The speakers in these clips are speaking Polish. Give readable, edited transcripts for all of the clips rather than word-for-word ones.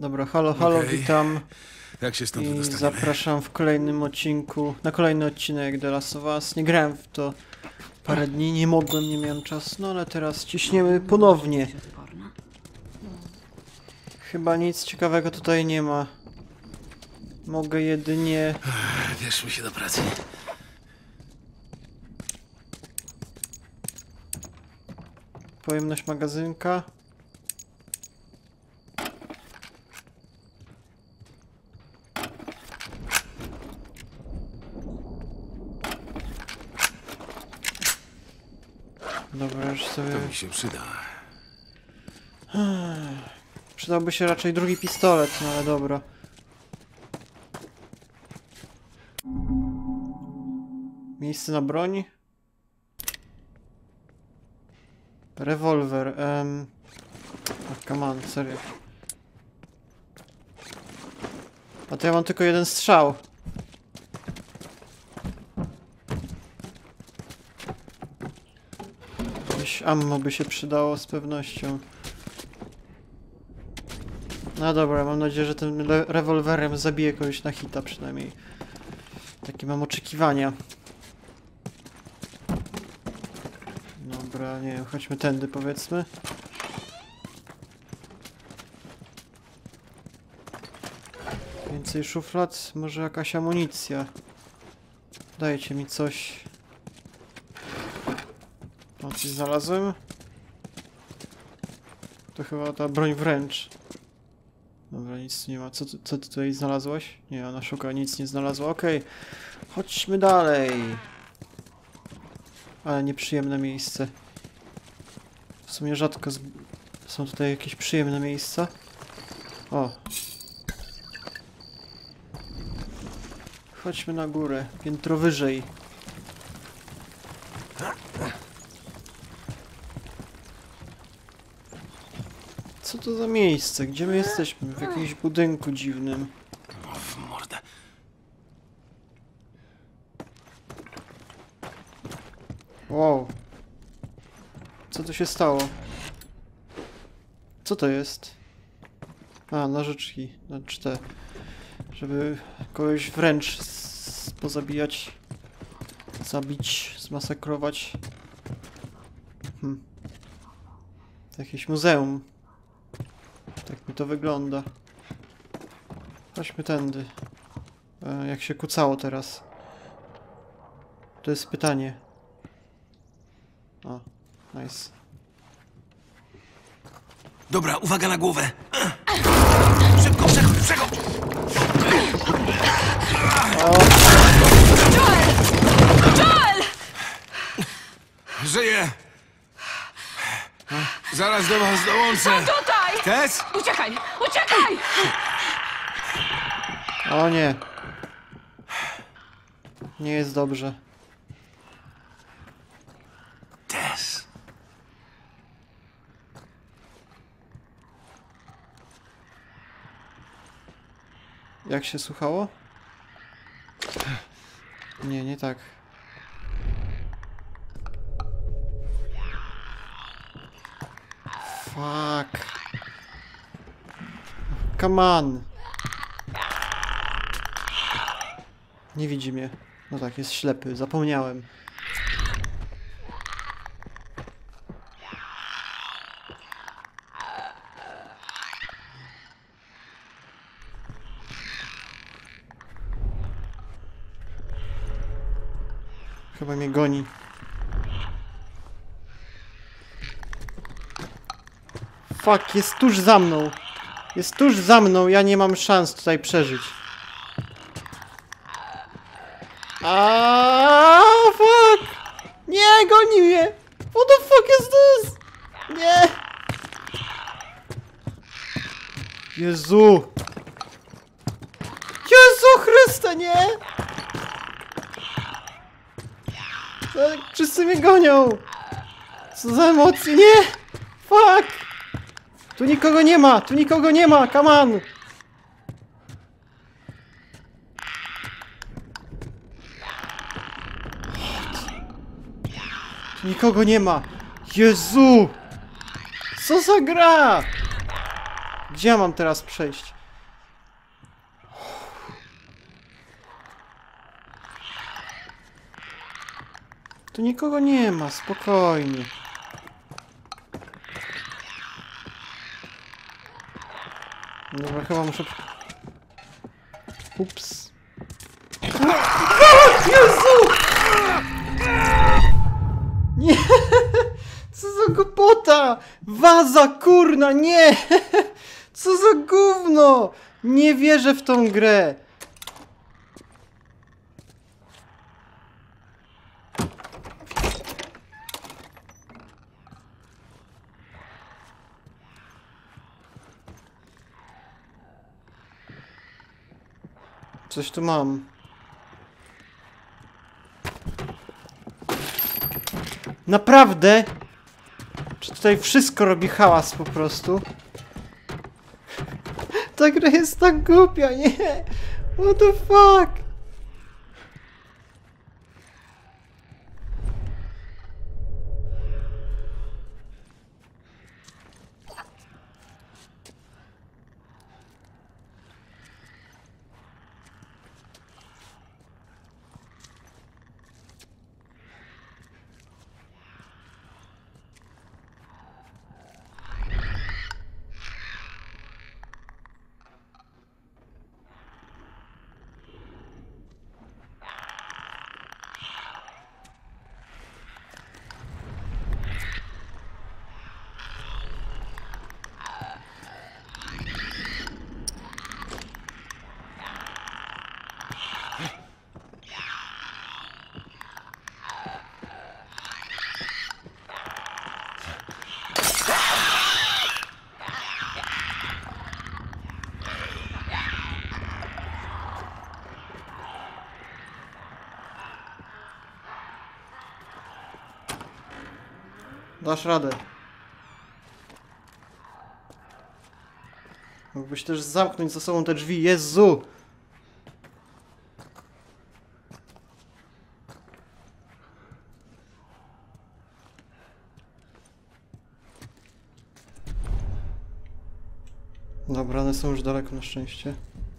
Dobra, halo, halo, Okej. witam Jak się stąd i dostaniemy? zapraszam w kolejnym odcinku, na kolejny odcinek The Last of Us. Nie grałem w to parę dni, nie mogłem, nie miałem czasu, no ale teraz ciśniemy ponownie. Chyba nic ciekawego tutaj nie ma. Mogę jedynie... Bierzmy się do pracy. Pojemność magazynka. Dobra, już sobie... To mi się przyda. Przydałby się raczej drugi pistolet, no ale dobra. Miejsce na broń. Rewolwer. Come on, serio. A to ja mam tylko jeden strzał. Jakieś ammo by się przydało z pewnością. No dobra, mam nadzieję, że tym rewolwerem zabiję kogoś na hita przynajmniej. Takie mam oczekiwania. Dobra, nie wiem, chodźmy tędy powiedzmy. Więcej szuflad, może jakaś amunicja. Dajcie mi coś. O, coś znalazłem. To chyba ta broń wręcz. Dobra, nic tu nie ma. Co ty tutaj znalazłaś? Nie, ona szuka, nic nie znalazła. Okej, chodźmy dalej. Ale nieprzyjemne miejsce. W sumie rzadko są tutaj jakieś przyjemne miejsca. O. Chodźmy na górę, piętro wyżej. Co to za miejsce? Gdzie my jesteśmy? W jakimś budynku dziwnym. O, w mordę. Wow. Co tu się stało? Co to jest? A, nożyczki. Znaczy te. Żeby kogoś wręcz pozabijać. Zabić, zmasakrować. To jakieś muzeum. Tak mi to wygląda. Chodźmy tędy. Jak się kucało teraz? To jest pytanie. O, nice. Dobra, uwaga na głowę. Szybko, przechodź! Joel! Żyję! Zaraz do was dołączę. Tutaj! Tess? Uciekaj! Uciekaj! O nie. Nie jest dobrze. Tess. Jak się słuchało? Nie, nie tak. Fuck. Come on. Nie widzi mnie. No tak, jest ślepy. Zapomniałem. Chyba mnie goni. Fuck, jest tuż za mną. Jest tuż za mną, ja nie mam szans tutaj przeżyć. Fuck! Nie, goni mnie! What the fuck is this? Nie! Jezu! Jezu Chryste, nie! Wszyscy mnie gonią! Co za emocje? Nie! Fuck! Tu nikogo nie ma! Tu nikogo nie ma! Come on! Tu nikogo nie ma! Jezu! Co za gra? Gdzie ja mam teraz przejść? Tu nikogo nie ma, spokojnie. Dobra, chyba muszę... Ups. Jezu! Nie! Co za głupota! Waza, kurna, nie! Co za gówno! Nie wierzę w tą grę! Coś tu mam. Naprawdę? Czy tutaj wszystko robi hałas po prostu? Ta gra jest tak głupia, nie? What the fuck? Dasz radę. Mógłbyś też zamknąć za sobą te drzwi. Jezu! Dobra, one są już daleko na szczęście.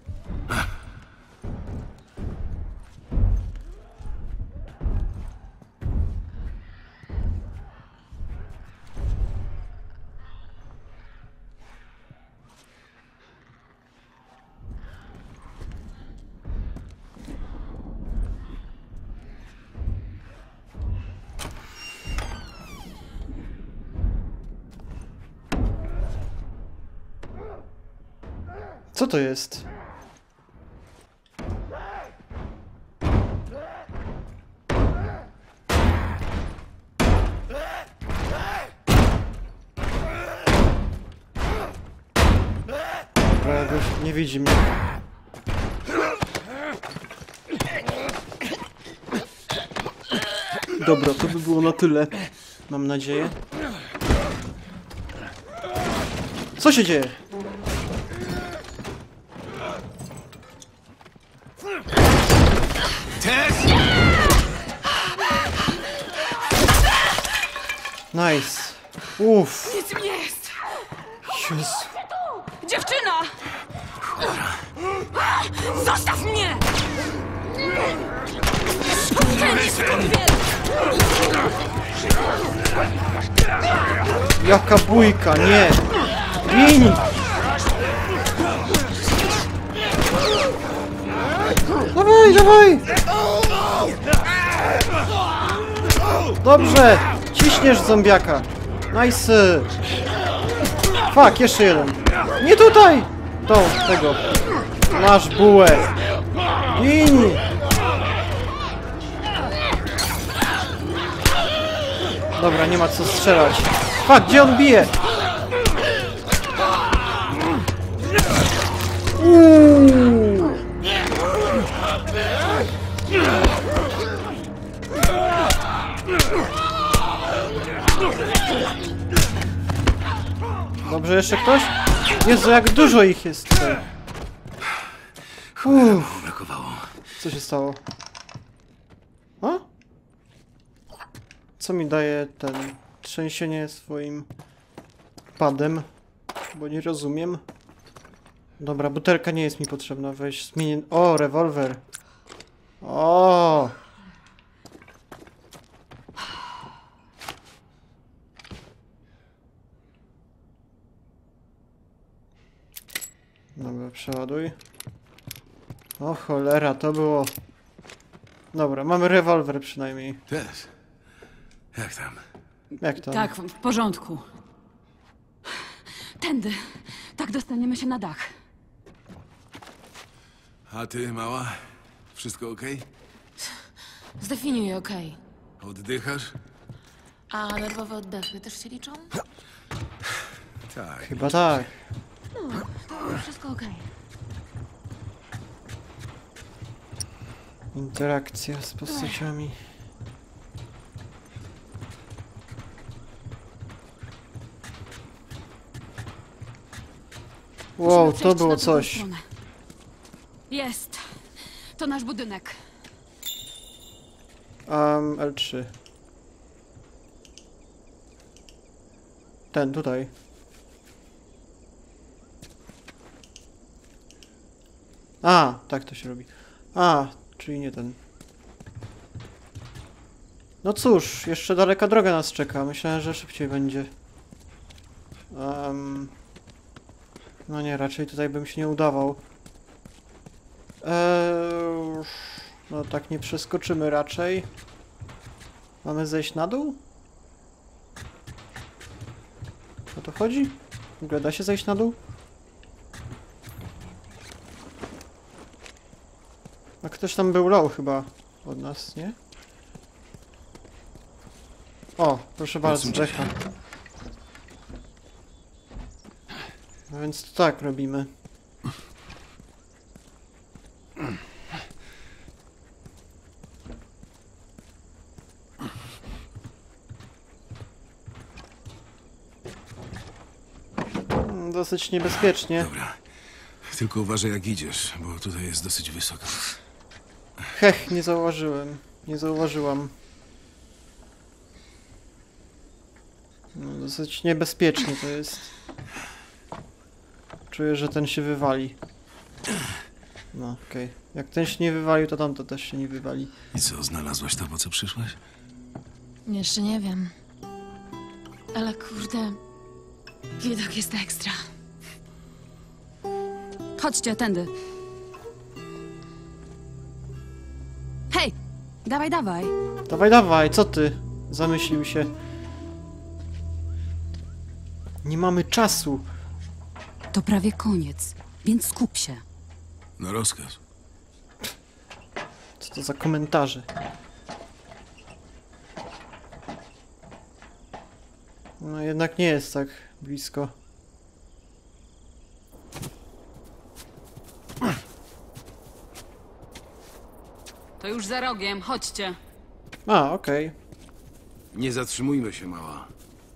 Co to jest? Dobra, jakoś nie widzi mnie. Dobra, to by było na tyle. Mam nadzieję. Co się dzieje? Nice. Uff. Nic mi nie jest! Jezu. Dziewczyna! Zostaw mnie! Jaka bójka, nie! Gin! Dawaj, dawaj! Dobrze! Ciśniesz zombiaka! Nice! Fuck, jeszcze jeden! Nie tutaj! Tego! Masz bułę! Gin! Dobra, nie ma co strzelać. Fuck, gdzie on bije? Dobrze, jeszcze ktoś? Jezu, jak dużo ich jest tutaj. Brakowało. Co się stało? A? Co mi daje ten trzęsienie swoim padem? Bo nie rozumiem. Dobra, butelka nie jest mi potrzebna. Weź zmienię... O, rewolwer. O! Dobra, przeładuj. O cholera, to było... Dobra, mamy rewolwer przynajmniej. Tess. Jak tam? Jak to? Tak, w porządku. Tędy. Tak dostaniemy się na dach. A ty, mała? Wszystko okej? Zdefiniuję, okej. Oddychasz? A nerwowe oddechy też się liczą? Tak. Chyba tak. To wszystko okej. Interakcja z postaciami. Wow, Musimy to przejść było na drugą coś. stronę. Jest. To nasz budynek. L3. Ten tutaj. A, tak to się robi. A, czyli nie ten. No cóż, jeszcze daleka droga nas czeka. Myślałem, że szybciej będzie. No nie, raczej tutaj bym się nie udawał. No tak nie przeskoczymy raczej. Mamy zejść na dół? O to chodzi? W ogóle da się zejść na dół? A ktoś tam był low chyba od nas, nie? O, proszę bardzo, Odsuńcie się. Decha. No więc to tak robimy. Dosyć niebezpiecznie. Dobra. Tylko uważaj jak idziesz, bo tutaj jest dosyć wysoko. Hech, nie zauważyłem. Nie zauważyłam. No, dosyć niebezpiecznie to jest. Czuję, że ten się wywali. No, okej. Jak ten się nie wywalił, to tamto też się nie wywali. I co, znalazłaś to, po co przyszłaś? Jeszcze nie wiem. Ale kurde... Widok jest ekstra. Chodźcie, tędy. Hej! Dawaj, dawaj. Dawaj, dawaj, co ty? Zamyślił się. Nie mamy czasu. To prawie koniec, więc skup się. Na rozkaz. Co to za komentarze? No jednak nie jest tak blisko. To już za rogiem, chodźcie. A, okej. Nie zatrzymujmy się, mała.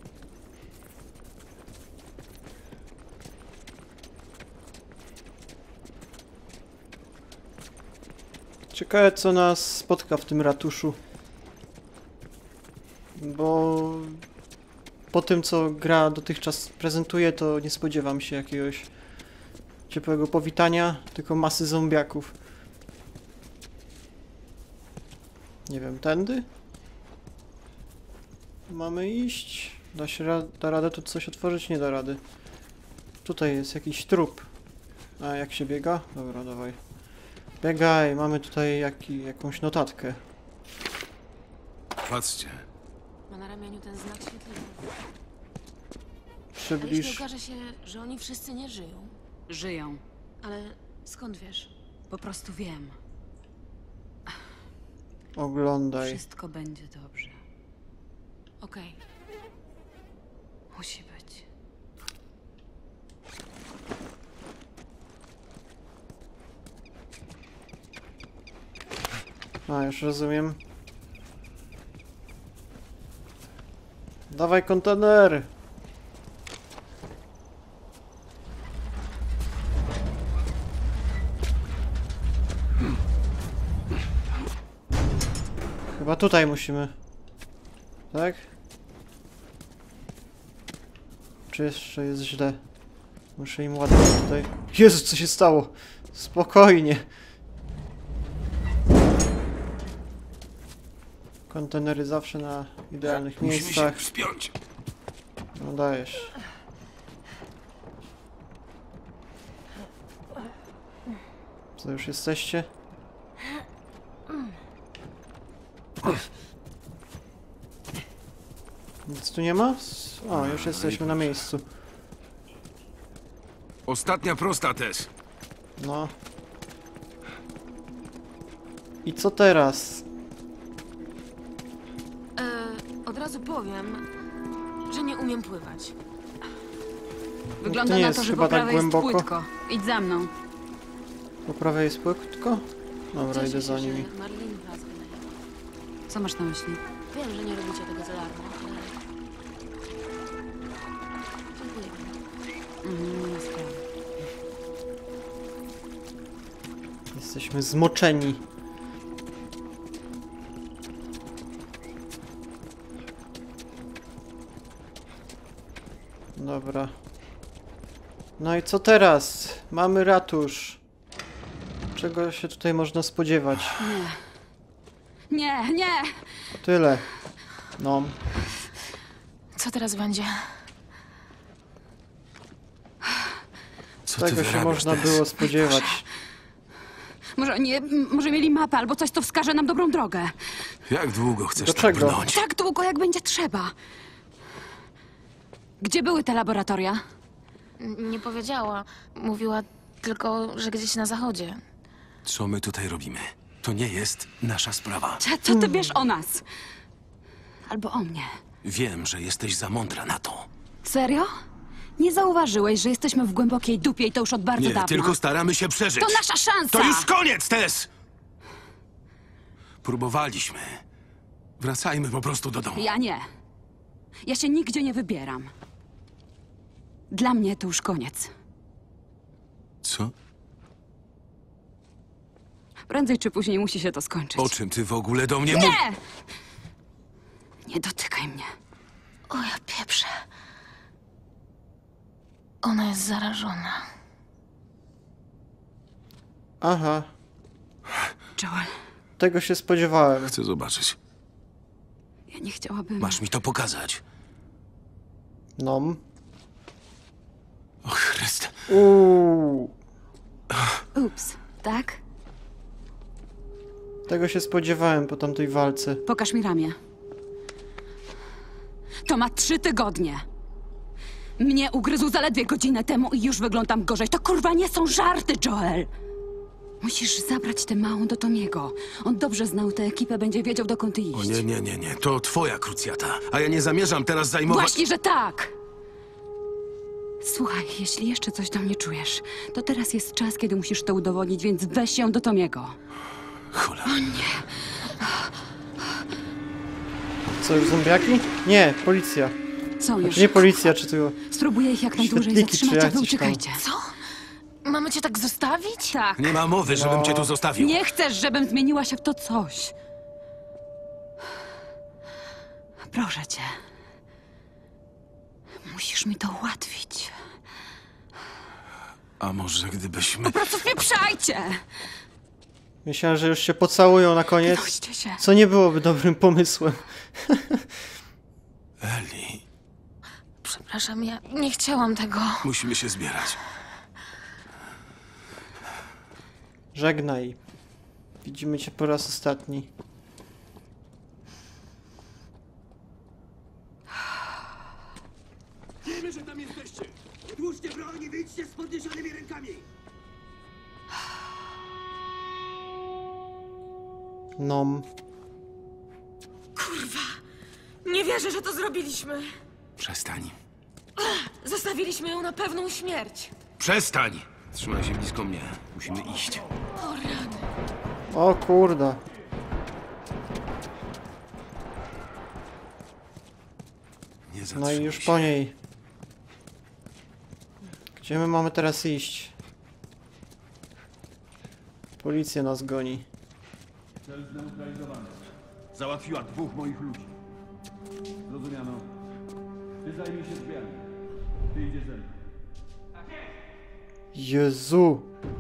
Ciekawe, co nas spotka w tym ratuszu. Bo po tym, co gra dotychczas prezentuje, to nie spodziewam się jakiegoś ciepłego powitania, tylko masy zombiaków. Nie wiem, tędy? Mamy iść? Da się da radę tu coś otworzyć? Nie da rady. Tutaj jest jakiś trup. A jak się biega? Dobra, dawaj. Biegaj, mamy tutaj jakąś notatkę. Patrzcie. Ma na ramieniu ten znak świetlny. A jeśli Przybliż. okaże się, że oni wszyscy nie żyją? Żyją. Ale skąd wiesz? Po prostu wiem. Oglądaj. Wszystko będzie dobrze. Okej. Musi być. A, już rozumiem. Dawaj kontener! Chyba tutaj musimy. Tak? Czy jeszcze jest źle? Muszę im ładować tutaj. Jezu, co się stało? Spokojnie. Kontenery zawsze na idealnych Musimy się miejscach. wspiąć. No dajesz. Co, już jesteście? Nic tu nie ma? O, już jesteśmy na miejscu. Ostatnia prosta też. No. I co teraz? Od razu powiem, że nie umiem pływać. Wygląda nie na jest to, że chyba po tak prawej jest głęboko. płytko. Idź za mną. Po prawej jest płytko? Dobra, Cieszę idę się, za nimi. że Marlene was wynajęła. Co masz na myśli? Wiem, że nie robicie tego za darmo, ale... Dziękuję. Nie ma sprawy. Jesteśmy zmoczeni. Dobra. No i co teraz? Mamy ratusz. Czego się tutaj można spodziewać? Nie, nie! To tyle. No. Co teraz będzie? Co ty Tego się wyrabiasz, można Tess? było spodziewać. Może mieli mapę albo coś, co wskaże nam dobrą drogę. Jak długo chcesz Do tak czego? brnąć? Tak długo, jak będzie trzeba. Gdzie były te laboratoria? Nie powiedziała. Mówiła tylko, że gdzieś na zachodzie. Co my tutaj robimy? To nie jest nasza sprawa. Co ty wiesz o nas? Albo o mnie. Wiem, że jesteś za mądra na to. Serio? Nie zauważyłeś, że jesteśmy w głębokiej dupie i to już od bardzo Nie, dawna. tylko staramy się przeżyć. To nasza szansa! To już koniec, Tess! Próbowaliśmy. Wracajmy po prostu do domu. Ja nie. Ja się nigdzie nie wybieram. Dla mnie to już koniec. Co? Prędzej czy później musi się to skończyć. O czym ty w ogóle do mnie mówisz? Nie! Nie dotykaj mnie. O ja pieprzę. Ona jest zarażona. Aha. Joel, Tego się spodziewałem. Chcę zobaczyć. ja nie chciałabym... Masz mi to pokazać. No. O Chryste. Ups, tak? Tego się spodziewałem po tamtej walce. Pokaż mi ramię. To ma 3 tygodnie. Mnie ugryzł zaledwie godzinę temu i już wyglądam gorzej. To kurwa nie są żarty, Joel! Musisz zabrać tę małą do Tomiego. On dobrze znał tę ekipę, będzie wiedział, dokąd iść. O nie. To twoja krucjata. A ja nie zamierzam teraz zajmować... Właśnie, że tak! Słuchaj, jeśli jeszcze coś do mnie czujesz, to teraz jest czas, kiedy musisz to udowodnić, więc weź ją do Tomiego. Cholera. Co, już zombiaki? Nie, policja. Są już. Nie policja, czy tu... Spróbuję ich jak najdłużej Świetliki, czy zatrzymać, a wy jakiś tam. uciekajcie. Co? Mamy cię tak zostawić? Tak. Nie ma mowy, żebym cię tu zostawił. Nie chcesz, żebym zmieniła się w to coś. Proszę cię. Musisz mi to ułatwić. A może gdybyśmy... Po prostu wpieprzajcie! Myślałem, że już się pocałują na koniec. Dość się. Co nie byłoby dobrym pomysłem. Eli, Przepraszam, ja nie chciałam tego. musimy się zbierać. Żegnaj. Widzimy cię po raz ostatni. Wiemy, że tam jesteście! Odłóżcie broń i wyjdźcie z podniesionymi rękami! Nom. Nie wierzę, że to zrobiliśmy. Przestań. Zostawiliśmy ją na pewną śmierć. Przestań! Trzymaj się blisko mnie. Musimy iść. O rany. O kurde. Nie No zatrzymuj i już się. po niej. Gdzie my mamy teraz iść? Policja nas goni. Cel zneutralizowany. Załatwiła 2 moich ludzi. Zrozumiano. Ty zajmij się drzwiami. Ty idziesz ze mną. Tak jest! Jezu!